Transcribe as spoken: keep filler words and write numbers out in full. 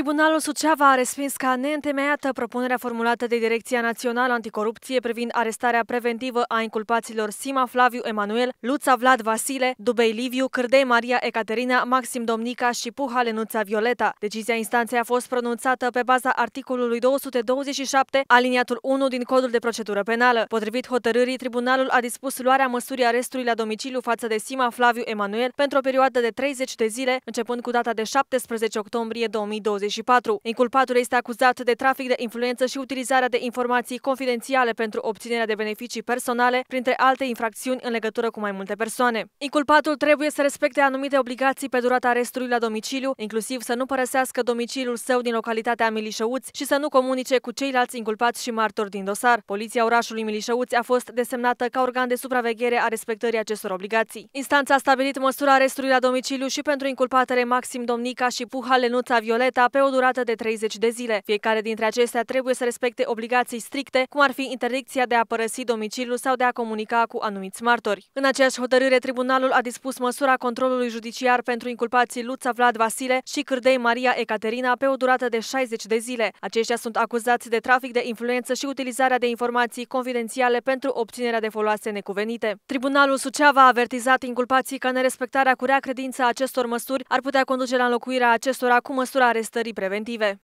Tribunalul Suceava a respins ca neîntemeiată propunerea formulată de Direcția Națională Anticorupție privind arestarea preventivă a inculpaților Sima Flaviu Emanuel, Luța Vlad Vasile, Dubei Liviu, Cârdei Maria Ecaterina, Maxim Domnica și Puha Lenuța Violeta. Decizia instanței a fost pronunțată pe baza articolului două sute douăzeci și șapte, aliniatul unu din Codul de Procedură Penală. Potrivit hotărârii, tribunalul a dispus luarea măsurii arestului la domiciliu față de Sima Flaviu Emanuel pentru o perioadă de treizeci de zile, începând cu data de șaptesprezece octombrie două mii douăzeci și patru. Inculpatul este acuzat de trafic de influență și utilizarea de informații confidențiale pentru obținerea de beneficii personale, printre alte infracțiuni în legătură cu mai multe persoane. Inculpatul trebuie să respecte anumite obligații pe durata arestului la domiciliu, inclusiv să nu părăsească domiciliul său din localitatea Milișăuți și să nu comunice cu ceilalți inculpați și martori din dosar. Poliția orașului Milișăuți a fost desemnată ca organ de supraveghere a respectării acestor obligații. Instanța a stabilit măsura arestului la domiciliu și pentru inculpatele Maxim Domnica și Puha Lenuța Violeta pe o durată de treizeci de zile. Fiecare dintre acestea trebuie să respecte obligații stricte, cum ar fi interdicția de a părăsi domiciliul sau de a comunica cu anumiți martori. În aceeași hotărâre, tribunalul a dispus măsura controlului judiciar pentru inculpații Luța Vlad Vasile și Cârdei Maria Ecaterina pe o durată de șaizeci de zile. Aceștia sunt acuzați de trafic de influență și utilizarea de informații confidențiale pentru obținerea de foloase necuvenite. Tribunalul Suceava a avertizat inculpații că nerespectarea cu rea credință a acestor măsuri ar putea conduce la înlocuirea acestora cu măsura arestării preventive.